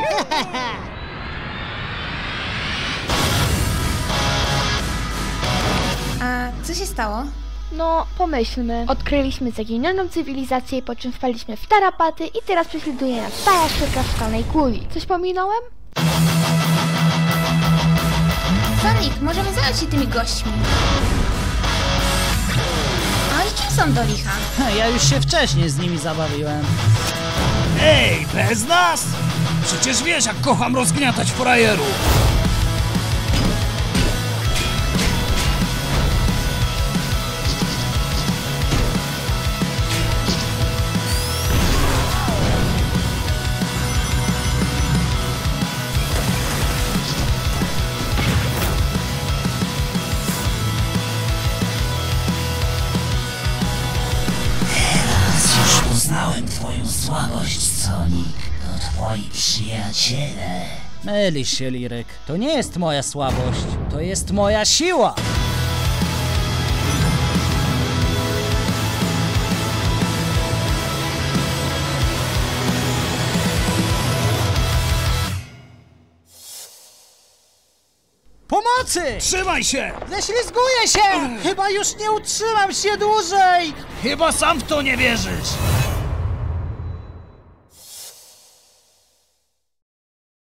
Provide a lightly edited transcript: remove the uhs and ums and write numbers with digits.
A co się stało? No, pomyślmy. Odkryliśmy zaginioną cywilizację, po czym wpaliśmy w tarapaty i teraz prześladuje nas stara szczurka w szklanej kuli. Coś pominąłem? Sonic, możemy zająć się tymi gośćmi. A oni kim są do licha? Ja już się wcześniej z nimi zabawiłem. Ej, bez nas? Przecież wiesz, jak kocham rozgniatać frajerów. Już uznałem twoją słabość, Sonic. To twoi przyjaciele. Mylisz się, Liryk. To nie jest moja słabość, to jest moja siła. Pomocy! Trzymaj się! Ześlizguję się! Chyba już nie utrzymam się dłużej! Chyba sam w to nie wierzysz.